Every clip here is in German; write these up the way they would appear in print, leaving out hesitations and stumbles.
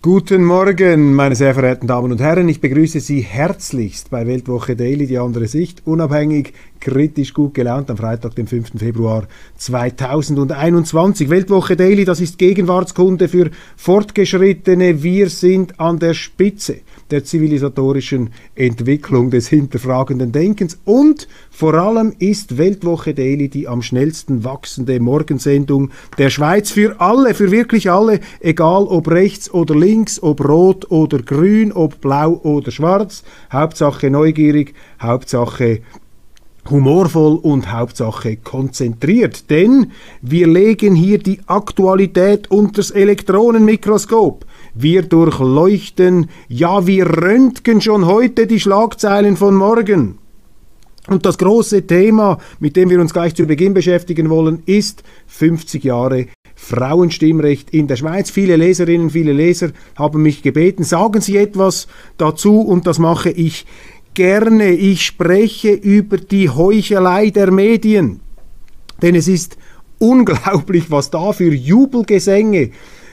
Guten Morgen, meine sehr verehrten Damen und Herren. Ich begrüße Sie herzlichst bei Weltwoche Daily, die andere Sicht, unabhängig, kritisch, gut gelaunt, am Freitag, dem 5. Februar 2021. Weltwoche Daily, das ist Gegenwartskunde für Fortgeschrittene. Wir sind an der Spitze der zivilisatorischen Entwicklung des hinterfragenden Denkens und vor allem ist Weltwoche Daily die am schnellsten wachsende Morgensendung der Schweiz für alle, für wirklich alle, egal ob rechts oder links, ob rot oder grün, ob blau oder schwarz, Hauptsache neugierig, Hauptsache humorvoll und Hauptsache konzentriert, denn wir legen hier die Aktualität unters Elektronenmikroskop. Wir durchleuchten, ja wir röntgen schon heute die Schlagzeilen von morgen. Und das große Thema, mit dem wir uns gleich zu Beginn beschäftigen wollen, ist 50 Jahre Frauenstimmrecht in der Schweiz. Viele Leserinnen, viele Leser haben mich gebeten, sagen Sie etwas dazu und das mache ich gerne. Ich spreche über die Heuchelei der Medien, denn es ist unglaublich, was da für Jubelgesänge,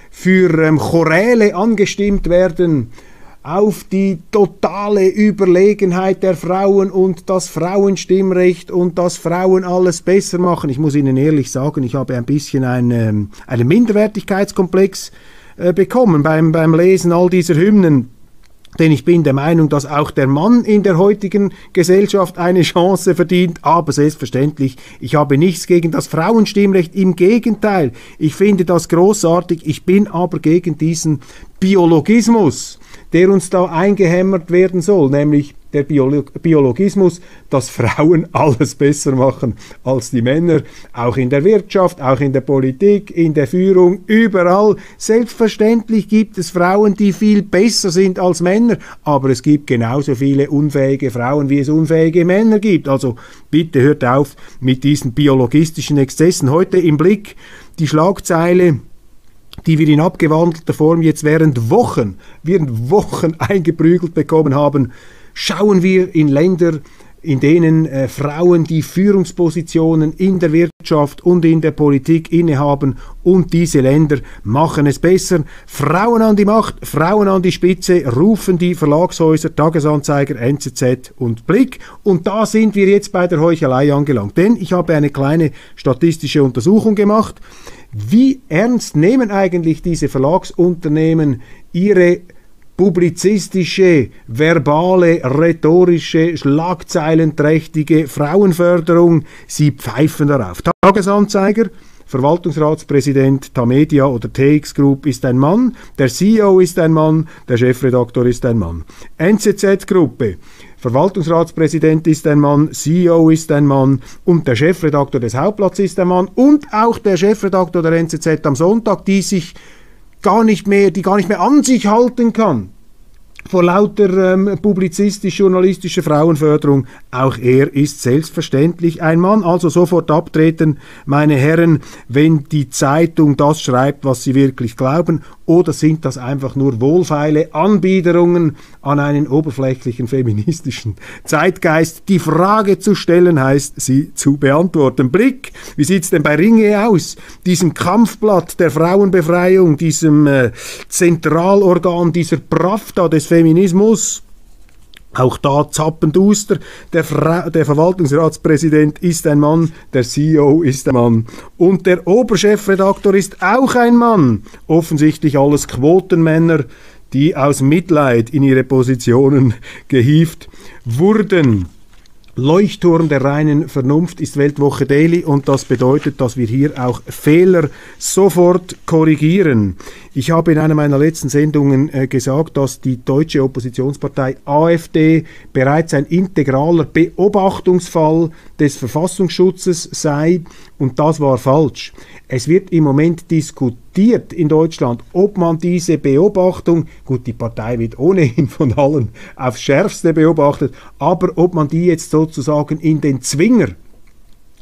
für Choräle angestimmt werden auf die totale Überlegenheit der Frauen und das Frauenstimmrecht und dass Frauen alles besser machen. Ich muss Ihnen ehrlich sagen, ich habe ein bisschen einen Minderwertigkeitskomplex bekommen beim Lesen all dieser Hymnen. Denn ich bin der Meinung, dass auch der Mann in der heutigen Gesellschaft eine Chance verdient. Aber selbstverständlich, ich habe nichts gegen das Frauenstimmrecht. Im Gegenteil, ich finde das großartig. Ich bin aber gegen diesen Biologismus, der uns da eingehämmert werden soll, nämlich der Biologismus, dass Frauen alles besser machen als die Männer, auch in der Wirtschaft, auch in der Politik, in der Führung, überall. Selbstverständlich gibt es Frauen, die viel besser sind als Männer, aber es gibt genauso viele unfähige Frauen, wie es unfähige Männer gibt. Also bitte hört auf mit diesen biologistischen Exzessen. Heute im Blick die Schlagzeile, die wir in abgewandelter Form jetzt während Wochen eingeprügelt bekommen haben. Schauen wir in Länder, in denen Frauen die Führungspositionen in der Wirtschaft und in der Politik innehaben und diese Länder machen es besser. Frauen an die Macht, Frauen an die Spitze, rufen die Verlagshäuser, Tagesanzeiger, NZZ und Blick. Und da sind wir jetzt bei der Heuchelei angelangt. Denn ich habe eine kleine statistische Untersuchung gemacht. Wie ernst nehmen eigentlich diese Verlagsunternehmen ihre publizistische, verbale, rhetorische, schlagzeilenträchtige Frauenförderung? Sie pfeifen darauf. Tagesanzeiger, Verwaltungsratspräsident Tamedia oder TX Group ist ein Mann, der CEO ist ein Mann, der Chefredaktor ist ein Mann. NZZ-Gruppe, Verwaltungsratspräsident ist ein Mann, CEO ist ein Mann und der Chefredaktor des Hauptblatts ist ein Mann und auch der Chefredaktor der NZZ am Sonntag, die gar nicht mehr an sich halten kann vor lauter publizistisch-journalistischer Frauenförderung. Auch er ist selbstverständlich ein Mann. Also sofort abtreten, meine Herren, wenn die Zeitung das schreibt, was sie wirklich glauben. Oder sind das einfach nur wohlfeile Anbiederungen an einen oberflächlichen feministischen Zeitgeist? Die Frage zu stellen heißt, sie zu beantworten. Blick, wie sieht es denn bei Ringe aus? Diesem Kampfblatt der Frauenbefreiung, diesem Zentralorgan, dieser Pravda des Feminismus. Auch da zappenduster, der Verwaltungsratspräsident ist ein Mann, der CEO ist ein Mann und der Oberchefredaktor ist auch ein Mann. Offensichtlich alles Quotenmänner, die aus Mitleid in ihre Positionen gehievt wurden. Leuchtturm der reinen Vernunft ist Weltwoche Daily und das bedeutet, dass wir hier auch Fehler sofort korrigieren. Ich habe in einer meiner letzten Sendungen gesagt, dass die deutsche Oppositionspartei AfD bereits ein integraler Beobachtungsfall des Verfassungsschutzes sei und das war falsch. Es wird im Moment diskutiert in Deutschland, ob man diese Beobachtung, gut, die Partei wird ohnehin von allen aufs Schärfste beobachtet, aber ob man die jetzt sozusagen in den Zwinger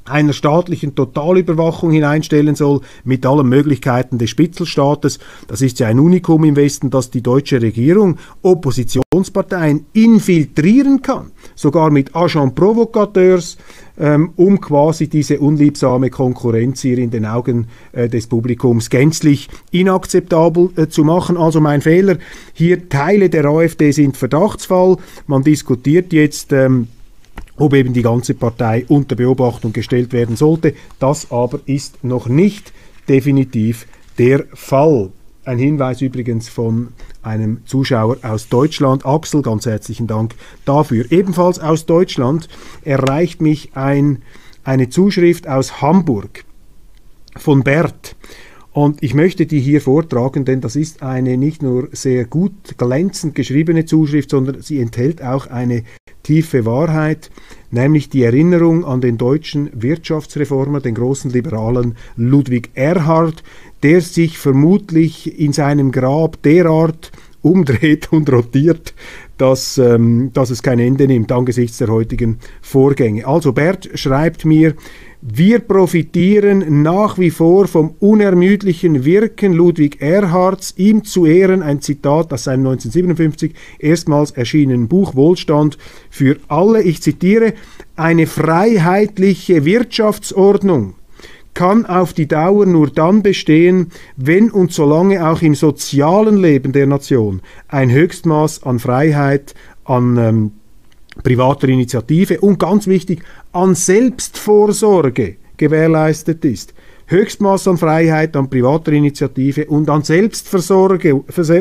einer staatlichen Totalüberwachung hineinstellen soll, mit allen Möglichkeiten des Spitzelstaates. Das ist ja ein Unikum im Westen, dass die deutsche Regierung Oppositionsparteien infiltrieren kann, sogar mit Agents Provocateurs, um quasi diese unliebsame Konkurrenz hier in den Augen des Publikums gänzlich inakzeptabel zu machen. Also mein Fehler, hier Teile der AfD sind Verdachtsfall. Man diskutiert jetzt, ob eben die ganze Partei unter Beobachtung gestellt werden sollte. Das aber ist noch nicht definitiv der Fall. Ein Hinweis übrigens von einem Zuschauer aus Deutschland. Axel, ganz herzlichen Dank dafür. Ebenfalls aus Deutschland erreicht mich eine Zuschrift aus Hamburg von Bert. Und ich möchte die hier vortragen, denn das ist eine nicht nur sehr gut glänzend geschriebene Zuschrift, sondern sie enthält auch eine tiefe Wahrheit, nämlich die Erinnerung an den deutschen Wirtschaftsreformer, den großen Liberalen Ludwig Erhard, der sich vermutlich in seinem Grab derart umdreht und rotiert, dass es kein Ende nimmt angesichts der heutigen Vorgänge. Also Bert schreibt mir: Wir profitieren nach wie vor vom unermüdlichen Wirken Ludwig Erhards. Ihm zu Ehren ein Zitat aus seinem 1957 erstmals erschienenen Buch Wohlstand für alle. Ich zitiere: Eine freiheitliche Wirtschaftsordnung kann auf die Dauer nur dann bestehen, wenn und solange auch im sozialen Leben der Nation ein Höchstmaß an Freiheit, an privater Initiative und ganz wichtig, an Selbstvorsorge gewährleistet ist. Höchstmaß an Freiheit, an privater Initiative und an Selbstvorsorge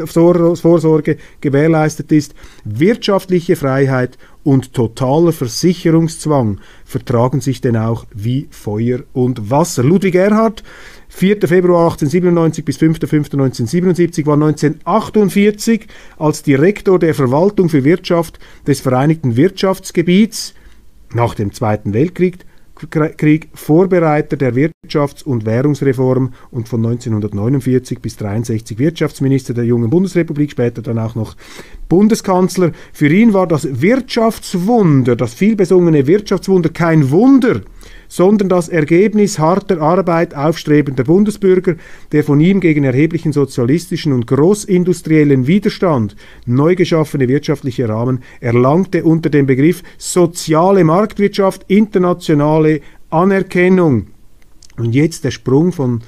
gewährleistet ist. Wirtschaftliche Freiheit und totaler Versicherungszwang vertragen sich denn auch wie Feuer und Wasser. Ludwig Erhard, 4. Februar 1897 bis 5.5.1977, war 1948 als Direktor der Verwaltung für Wirtschaft des Vereinigten Wirtschaftsgebiets nach dem Zweiten Weltkrieg Vorbereiter der Wirtschafts- und Währungsreform und von 1949 bis 1963 Wirtschaftsminister der jungen Bundesrepublik, später dann auch noch Bundeskanzler. Für ihn war das Wirtschaftswunder, das vielbesungene Wirtschaftswunder, kein Wunder, sondern das Ergebnis harter Arbeit aufstrebender Bundesbürger, der von ihm gegen erheblichen sozialistischen und großindustriellen Widerstand neu geschaffene wirtschaftliche Rahmen erlangte unter dem Begriff soziale Marktwirtschaft internationale Anerkennung. Und jetzt der Sprung von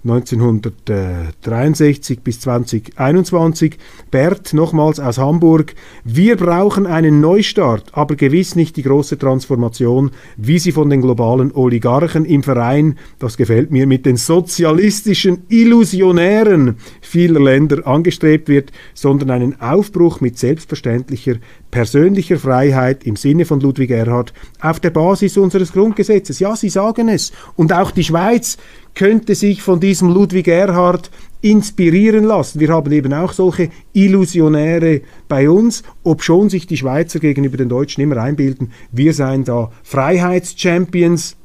1963 bis 2021. Bert, nochmals aus Hamburg: Wir brauchen einen Neustart, aber gewiss nicht die große Transformation, wie sie von den globalen Oligarchen im Verein, das gefällt mir, mit den sozialistischen Illusionären vieler Länder angestrebt wird, sondern einen Aufbruch mit selbstverständlicher persönlicher Freiheit im Sinne von Ludwig Erhard auf der Basis unseres Grundgesetzes. Ja, Sie sagen es. Und auch die Schweiz könnte sich von diesem Ludwig Erhard inspirieren lassen. Wir haben eben auch solche Illusionäre bei uns, obschon sich die Schweizer gegenüber den Deutschen immer einbilden, wir seien da Freiheitschampions.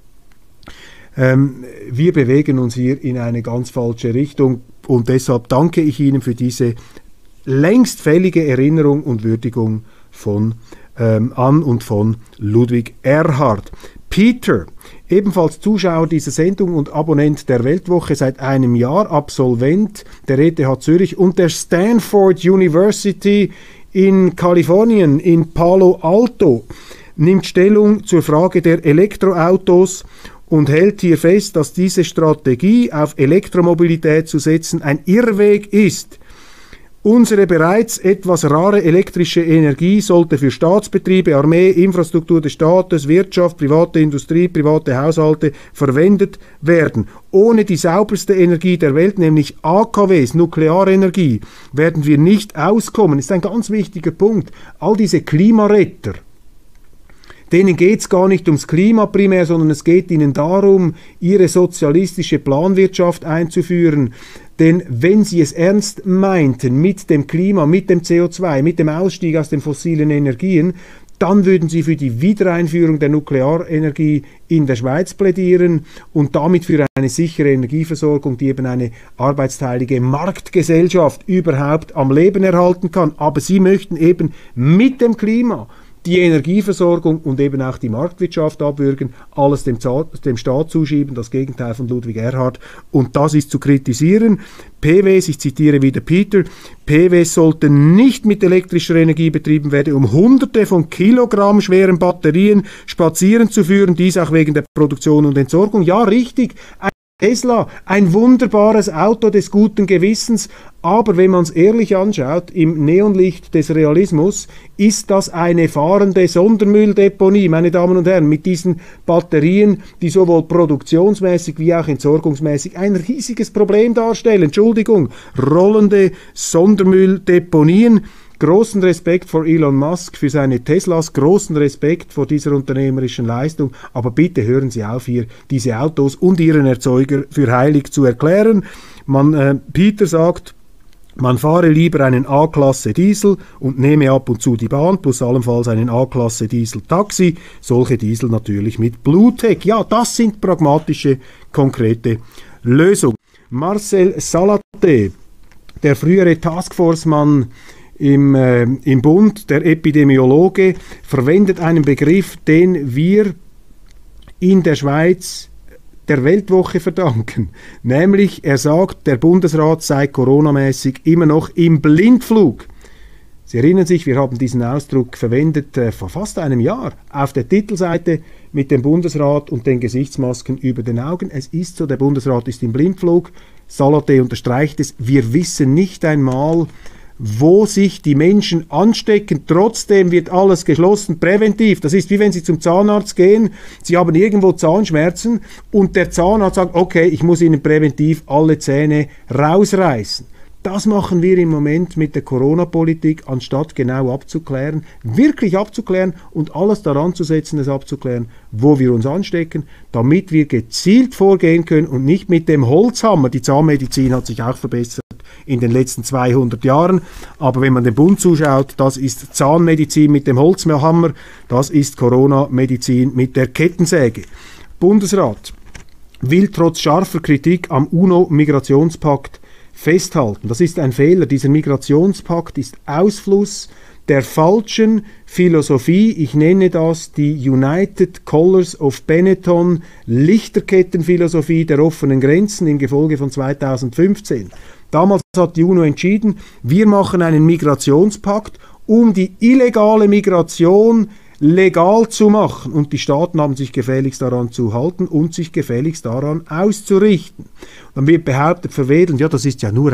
Wir bewegen uns hier in eine ganz falsche Richtung und deshalb danke ich Ihnen für diese längst fällige Erinnerung und Würdigung an und von Ludwig Erhard. Peter, ebenfalls Zuschauer dieser Sendung und Abonnent der Weltwoche seit einem Jahr, Absolvent der ETH Zürich und der Stanford University in Kalifornien, in Palo Alto, nimmt Stellung zur Frage der Elektroautos und hält hier fest, dass diese Strategie, auf Elektromobilität zu setzen, ein Irrweg ist. Unsere bereits etwas rare elektrische Energie sollte für Staatsbetriebe, Armee, Infrastruktur des Staates, Wirtschaft, private Industrie, private Haushalte verwendet werden. Ohne die sauberste Energie der Welt, nämlich AKWs, Nuklearenergie, werden wir nicht auskommen. Das ist ein ganz wichtiger Punkt. All diese Klimaretter, denen geht es gar nicht ums Klima primär, sondern es geht ihnen darum, ihre sozialistische Planwirtschaft einzuführen. Denn wenn sie es ernst meinten mit dem Klima, mit dem CO2, mit dem Ausstieg aus den fossilen Energien, dann würden sie für die Wiedereinführung der Nuklearenergie in der Schweiz plädieren und damit für eine sichere Energieversorgung, die eben eine arbeitsteilige Marktgesellschaft überhaupt am Leben erhalten kann. Aber sie möchten eben mit dem Klima die Energieversorgung und eben auch die Marktwirtschaft abwürgen, alles dem Staat zuschieben, das Gegenteil von Ludwig Erhard. Und das ist zu kritisieren. PWs, ich zitiere wieder Peter, PWs sollten nicht mit elektrischer Energie betrieben werden, um Hunderte von Kilogramm schweren Batterien spazieren zu führen, dies auch wegen der Produktion und Entsorgung. Ja, richtig. Tesla, ein wunderbares Auto des guten Gewissens, aber wenn man es ehrlich anschaut, im Neonlicht des Realismus, ist das eine fahrende Sondermülldeponie, meine Damen und Herren, mit diesen Batterien, die sowohl produktionsmäßig wie auch entsorgungsmäßig ein riesiges Problem darstellen. Entschuldigung, rollende Sondermülldeponien. Großen Respekt vor Elon Musk, für seine Teslas, großen Respekt vor dieser unternehmerischen Leistung, aber bitte hören Sie auf, hier diese Autos und ihren Erzeuger für heilig zu erklären. Peter sagt, man fahre lieber einen A-Klasse Diesel und nehme ab und zu die Bahn, plus allenfalls einen A-Klasse Diesel Taxi, solche Diesel natürlich mit Bluetech. Ja, das sind pragmatische, konkrete Lösungen. Marcel Salaté, der frühere Taskforce-Mann im Bund, der Epidemiologe, verwendet einen Begriff, den wir in der Schweiz der Weltwoche verdanken. Nämlich, er sagt, der Bundesrat sei coronamäßig immer noch im Blindflug. Sie erinnern sich, wir haben diesen Ausdruck verwendet vor fast einem Jahr auf der Titelseite mit dem Bundesrat und den Gesichtsmasken über den Augen. Es ist so, der Bundesrat ist im Blindflug. Salaté unterstreicht es, wir wissen nicht einmal, wo sich die Menschen anstecken. Trotzdem wird alles geschlossen, präventiv. Das ist wie wenn Sie zum Zahnarzt gehen, Sie haben irgendwo Zahnschmerzen und der Zahnarzt sagt, okay, ich muss Ihnen präventiv alle Zähne rausreißen. Das machen wir im Moment mit der Corona-Politik, anstatt genau abzuklären, wirklich abzuklären und alles daran zu setzen, es abzuklären, wo wir uns anstecken, damit wir gezielt vorgehen können und nicht mit dem Holzhammer. Die Zahnmedizin hat sich auch verbessert in den letzten 200 Jahren, aber wenn man dem Bund zuschaut, das ist Zahnmedizin mit dem Holzhammer, das ist Corona-Medizin mit der Kettensäge. Bundesrat will trotz scharfer Kritik am UNO-Migrationspakt festhalten. Das ist ein Fehler. Dieser Migrationspakt ist Ausfluss der falschen Philosophie. Ich nenne das die United Colors of Benetton Lichterkettenphilosophie der offenen Grenzen im Gefolge von 2015. Damals hat die UNO entschieden, wir machen einen Migrationspakt, um die illegale Migration legal zu machen. Und die Staaten haben sich gefälligst daran zu halten und sich gefälligst daran auszurichten. Dann wird behauptet, verwedelt, ja, das ist ja nur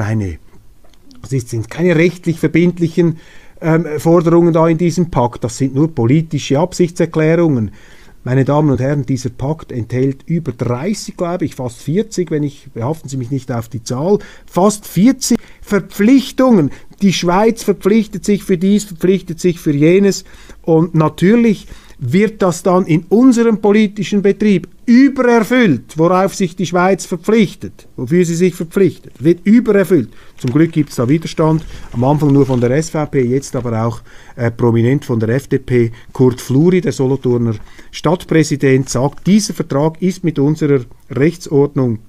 sind keine rechtlich verbindlichen Forderungen da in diesem Pakt, das sind nur politische Absichtserklärungen. Meine Damen und Herren, dieser Pakt enthält über 30, glaube ich, fast 40, behaften Sie mich nicht auf die Zahl, fast 40 Verpflichtungen. Die Schweiz verpflichtet sich für dies, verpflichtet sich für jenes und natürlich wird das dann in unserem politischen Betrieb übererfüllt, worauf sich die Schweiz verpflichtet, wofür sie sich verpflichtet, wird übererfüllt. Zum Glück gibt es da Widerstand, am Anfang nur von der SVP, jetzt aber auch prominent von der FDP. Kurt Fluri, der Solothurner Stadtpräsident, sagt, dieser Vertrag ist mit unserer Rechtsordnung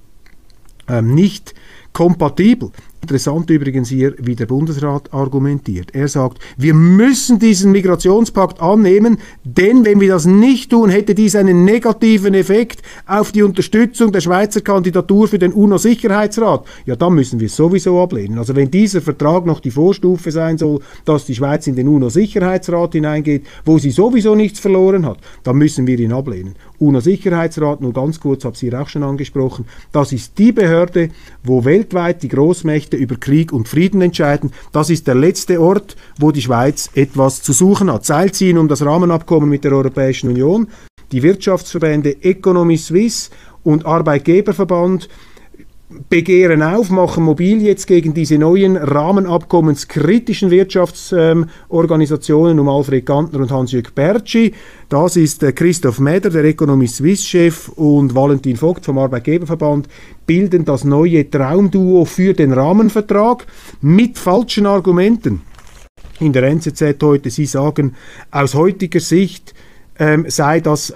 nicht kompatibel. Interessant übrigens hier, wie der Bundesrat argumentiert. Er sagt, wir müssen diesen Migrationspakt annehmen, denn wenn wir das nicht tun, hätte dies einen negativen Effekt auf die Unterstützung der Schweizer Kandidatur für den UNO-Sicherheitsrat. Ja, dann müssen wir es sowieso ablehnen. Also wenn dieser Vertrag noch die Vorstufe sein soll, dass die Schweiz in den UNO-Sicherheitsrat hineingeht, wo sie sowieso nichts verloren hat, dann müssen wir ihn ablehnen. UNO-Sicherheitsrat, nur ganz kurz, habe es hier auch schon angesprochen, das ist die Behörde, wo weltweit die Großmächte über Krieg und Frieden entscheiden. Das ist der letzte Ort, wo die Schweiz etwas zu suchen hat. Seilziehen um das Rahmenabkommen mit der Europäischen Union. Die Wirtschaftsverbände Economy Suisse und Arbeitgeberverband begehren auf, machen mobil jetzt gegen diese neuen rahmenabkommenskritischen Wirtschaftsorganisationen um Alfred Gantner und Hans-Jürg Bertschi. Das ist Christoph Meder, der Economy Suisse-Chef, und Valentin Vogt vom Arbeitgeberverband, bilden das neue Traumduo für den Rahmenvertrag mit falschen Argumenten. In der NZZ heute, sie sagen, aus heutiger Sicht sei das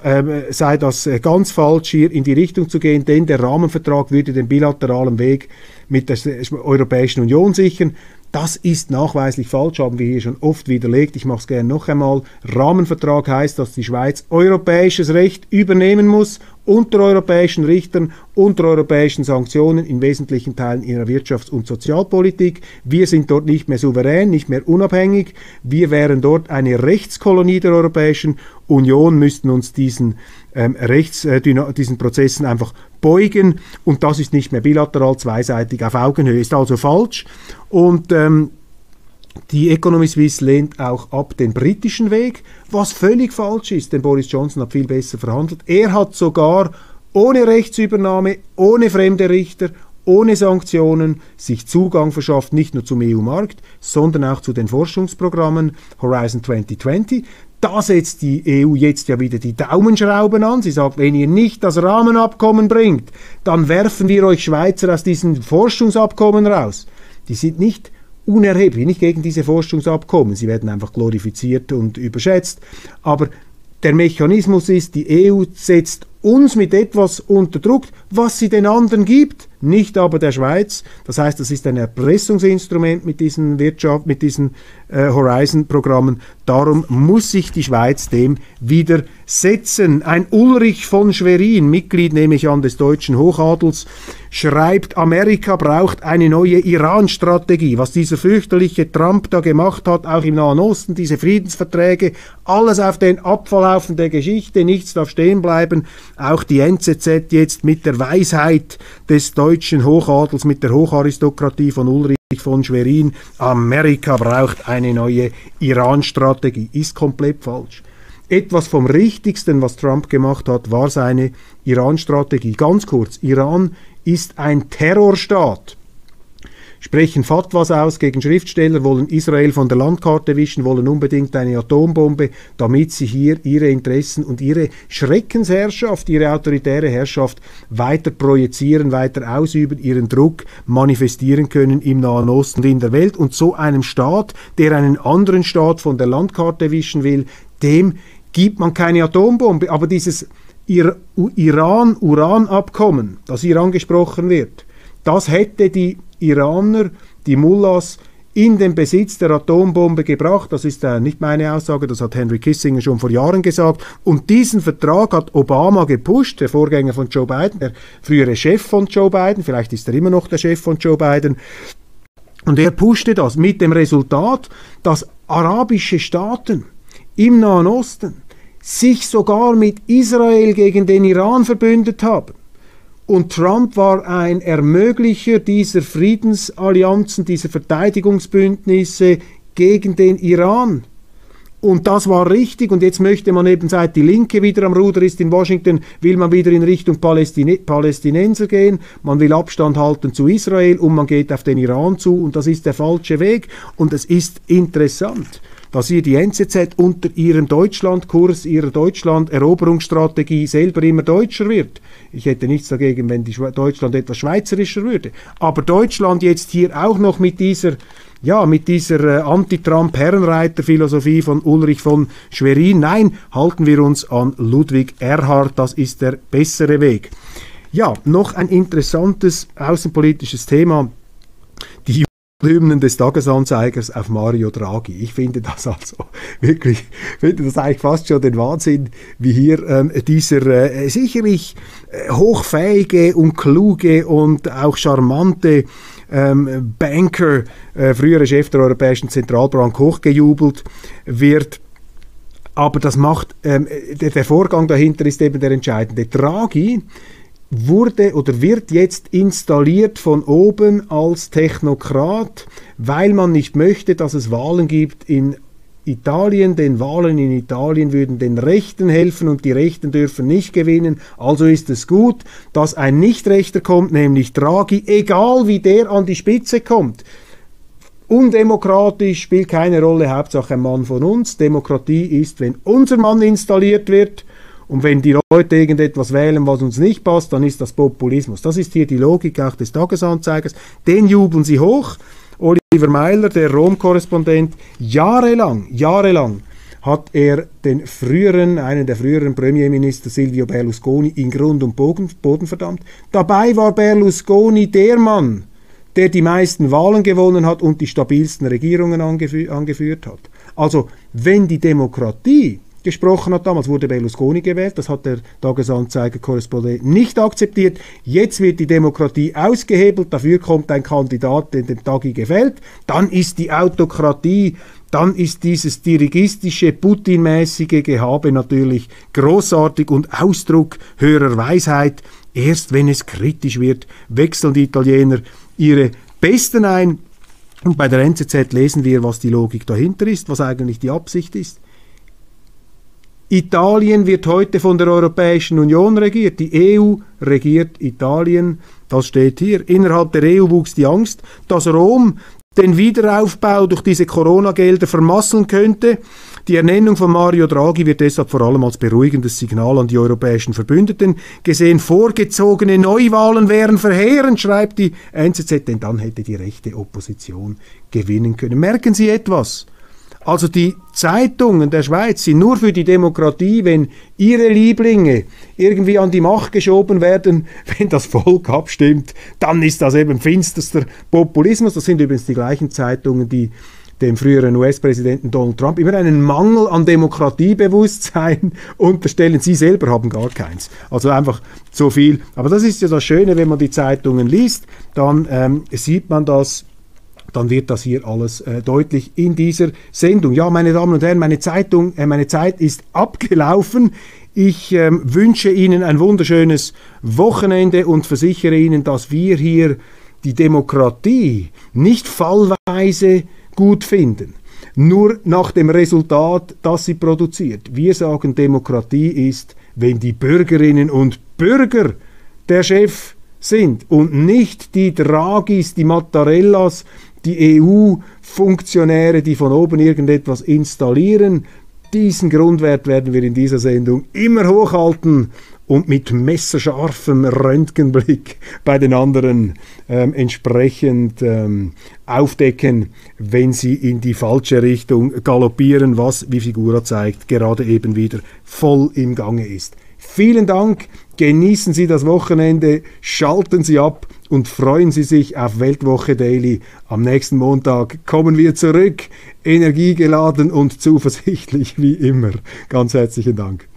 ganz falsch, hier in die Richtung zu gehen, denn der Rahmenvertrag würde den bilateralen Weg mit der Europäischen Union sichern. Das ist nachweislich falsch, haben wir hier schon oft widerlegt. Ich mache es gerne noch einmal. Rahmenvertrag heißt, dass die Schweiz europäisches Recht übernehmen muss, unter europäischen Richtern, unter europäischen Sanktionen in wesentlichen Teilen ihrer Wirtschafts- und Sozialpolitik. Wir sind dort nicht mehr souverän, nicht mehr unabhängig. Wir wären dort eine Rechtskolonie der Europäischen Union, müssten uns diesen Prozessen einfach beugen, und das ist nicht mehr bilateral, zweiseitig auf Augenhöhe. Ist also falsch, und die Economy Suisse lehnt auch ab den britischen Weg, was völlig falsch ist, denn Boris Johnson hat viel besser verhandelt. Er hat sogar ohne Rechtsübernahme, ohne fremde Richter, ohne Sanktionen sich Zugang verschafft, nicht nur zum EU-Markt, sondern auch zu den Forschungsprogrammen Horizon 2020. Da setzt die EU jetzt ja wieder die Daumenschrauben an. Sie sagt, wenn ihr nicht das Rahmenabkommen bringt, dann werfen wir euch Schweizer aus diesen Forschungsabkommen raus. Die sind nicht unerheblich, nicht gegen diese Forschungsabkommen. Sie werden einfach glorifiziert und überschätzt. Aber der Mechanismus ist, die EU setzt uns mit etwas unter Druck, was sie den anderen gibt, nicht aber der Schweiz. Das heißt, das ist ein Erpressungsinstrument mit diesen Horizon-Programmen. Darum muss sich die Schweiz dem widersetzen. Ein Ulrich von Schwerin, Mitglied, nehme ich an, des deutschen Hochadels, schreibt, Amerika braucht eine neue Iran-Strategie. Was dieser fürchterliche Trump da gemacht hat, auch im Nahen Osten, diese Friedensverträge, alles auf den Abfalllaufen der Geschichte, nichts darf stehen bleiben. Auch die NZZ jetzt mit der Weisheit des deutschen Hochadels, mit der Hocharistokratie von Ulrich von Schwerin, Amerika braucht eine neue Iran-Strategie, ist komplett falsch. Etwas vom Richtigsten, was Trump gemacht hat, war seine Iran-Strategie. Ganz kurz, Iran ist ein Terrorstaat. Sprechen Fatwas aus gegen Schriftsteller, wollen Israel von der Landkarte wischen, wollen unbedingt eine Atombombe, damit sie hier ihre Interessen und ihre Schreckensherrschaft, ihre autoritäre Herrschaft weiter projizieren, weiter ausüben, ihren Druck manifestieren können im Nahen Osten und in der Welt. Und so einem Staat, der einen anderen Staat von der Landkarte wischen will, dem gibt man keine Atombombe. Aber dieses Iran-Uran-Abkommen, das hier angesprochen wird, das hätte die Iraner, die Mullahs, in den Besitz der Atombombe gebracht. Das ist nicht meine Aussage, das hat Henry Kissinger schon vor Jahren gesagt. Und diesen Vertrag hat Obama gepusht, der Vorgänger von Joe Biden, der frühere Chef von Joe Biden, vielleicht ist er immer noch der Chef von Joe Biden. Und er pushte das mit dem Resultat, dass arabische Staaten im Nahen Osten sich sogar mit Israel gegen den Iran verbündet haben. Und Trump war ein Ermöglicher dieser Friedensallianzen, dieser Verteidigungsbündnisse gegen den Iran. Und das war richtig. Und jetzt möchte man eben, seit die Linke wieder am Ruder ist in Washington, will man wieder in Richtung Palästinenser gehen. Man will Abstand halten zu Israel und man geht auf den Iran zu. Und das ist der falsche Weg. Und es ist interessant, dass hier die NZZ unter ihrem Deutschlandkurs, ihrer Deutschland-Eroberungsstrategie selber immer deutscher wird. Ich hätte nichts dagegen, wenn Deutschland etwas schweizerischer würde. Aber Deutschland jetzt hier auch noch mit dieser Anti-Trump-Herrenreiter-Philosophie von Ulrich von Schwerin. Nein, halten wir uns an Ludwig Erhard, das ist der bessere Weg. Ja, noch ein interessantes außenpolitisches Thema. Die Hymnen des Tagesanzeigers auf Mario Draghi. Ich finde das also wirklich, finde das eigentlich fast schon den Wahnsinn, wie hier dieser sicherlich hochfähige und kluge und auch charmante Banker, frühere Chef der Europäischen Zentralbank, hochgejubelt wird. Aber das macht, der Vorgang dahinter ist eben der entscheidende. Draghi wurde oder wird jetzt installiert von oben als Technokrat, weil man nicht möchte, dass es Wahlen gibt in Italien. Den Wahlen in Italien würden den Rechten helfen und die Rechten dürfen nicht gewinnen. Also ist es gut, dass ein Nichtrechter kommt, nämlich Draghi, egal wie der an die Spitze kommt. Undemokratisch, spielt keine Rolle, Hauptsache ein Mann von uns. Demokratie ist, wenn unser Mann installiert wird. Und wenn die Leute irgendetwas wählen, was uns nicht passt, dann ist das Populismus. Das ist hier die Logik auch des Tagesanzeigers. Den jubeln sie hoch. Oliver Meiler, der Rom-Korrespondent, jahrelang hat er einen der früheren Premierminister Silvio Berlusconi in Grund und Boden verdammt. Dabei war Berlusconi der Mann, der die meisten Wahlen gewonnen hat und die stabilsten Regierungen angeführt hat. Also wenn die Demokratie gesprochen hat, damals wurde Berlusconi gewählt, das hat der Tagesanzeiger-Korrespondent nicht akzeptiert. Jetzt wird die Demokratie ausgehebelt, dafür kommt ein Kandidat, den dem Tagi gefällt, dann ist die Autokratie, dann ist dieses dirigistische, Putin-mäßige Gehabe natürlich großartig und Ausdruck höherer Weisheit. Erst wenn es kritisch wird, wechseln die Italiener ihre Besten ein. Und bei der NZZ lesen wir, was die Logik dahinter ist, was eigentlich die Absicht ist. Italien wird heute von der Europäischen Union regiert. Die EU regiert Italien. Das steht hier. Innerhalb der EU wuchs die Angst, dass Rom den Wiederaufbau durch diese Corona-Gelder vermasseln könnte. Die Ernennung von Mario Draghi wird deshalb vor allem als beruhigendes Signal an die europäischen Verbündeten gesehen. Vorgezogene Neuwahlen wären verheerend, schreibt die NZZ, denn dann hätte die rechte Opposition gewinnen können. Merken Sie etwas? Also die Zeitungen der Schweiz sind nur für die Demokratie, wenn ihre Lieblinge irgendwie an die Macht geschoben werden, wenn das Volk abstimmt, dann ist das eben finsterster Populismus. Das sind übrigens die gleichen Zeitungen, die dem früheren US-Präsidenten Donald Trump immer einen Mangel an Demokratiebewusstsein unterstellen. Sie selber haben gar keins. Also einfach so viel. Aber das ist ja das Schöne, wenn man die Zeitungen liest, dann sieht man das. Dann wird das hier alles deutlich in dieser Sendung. Ja, meine Damen und Herren, meine Zeit ist abgelaufen. Ich wünsche Ihnen ein wunderschönes Wochenende und versichere Ihnen, dass wir hier die Demokratie nicht fallweise gut finden, nur nach dem Resultat, das sie produziert. Wir sagen, Demokratie ist, wenn die Bürgerinnen und Bürger der Chef sind und nicht die Draghis, die Mattarellas, die EU-Funktionäre, die von oben irgendetwas installieren. Diesen Grundwert werden wir in dieser Sendung immer hochhalten und mit messerscharfem Röntgenblick bei den anderen entsprechend aufdecken, wenn sie in die falsche Richtung galoppieren, was, wie Figura zeigt, gerade eben wieder voll im Gange ist. Vielen Dank, genießen Sie das Wochenende, schalten Sie ab und freuen Sie sich auf Weltwoche Daily. Am nächsten Montag kommen wir zurück, energiegeladen und zuversichtlich wie immer. Ganz herzlichen Dank.